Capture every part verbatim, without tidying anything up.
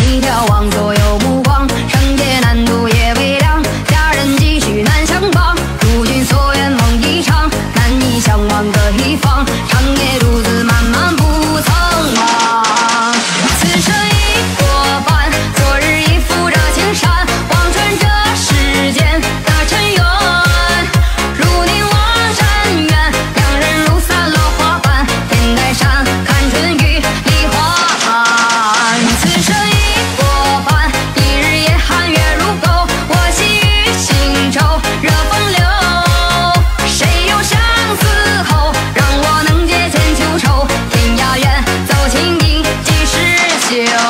你眺望左右目光，圣洁难度也微凉。佳人几许难相帮，如君所愿梦一场，难以相忘的一方，长夜独自漫漫不曾忘。此生已过半，昨日已负这青山，望穿这世间的尘缘。如凝望山远，两人如散落花瓣，天台山看春雨梨花寒。此生已过半，一日夜寒月如钩，我系于心愁热风流。谁有相思后，让我能解千秋愁，天涯远，走情定几时休。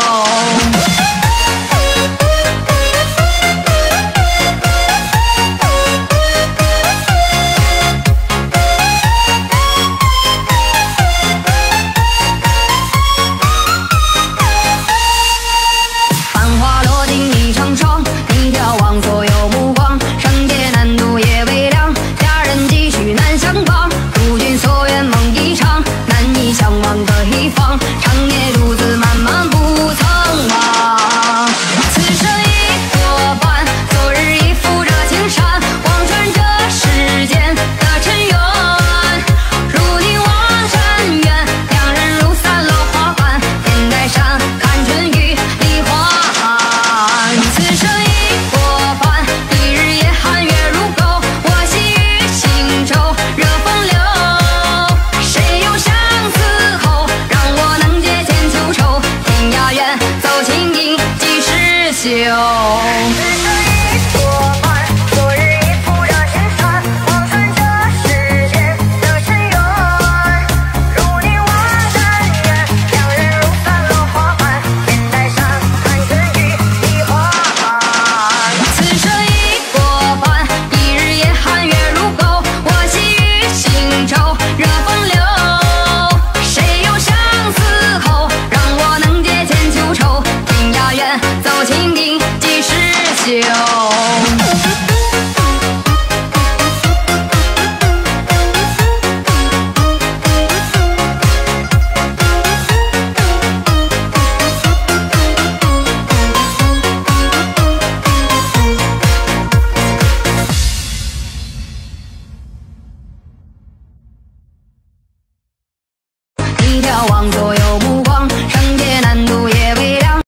繁华落尽一场霜，你眺望左右目光，圣洁难度也微凉。佳人几许难相帮，如君所愿梦一场，难以相忘的一方，长夜独自漫漫不曾忘。此生已过半，昨日已负这青山，望穿这世间的尘缘。如凝望山远，两人如散落花瓣，天台山看春雨梨花寒。此生已过半，一日夜寒月如钩，我系于心愁热风流。谁有相思后，让我能解千秋愁，天涯远，走情定几时休。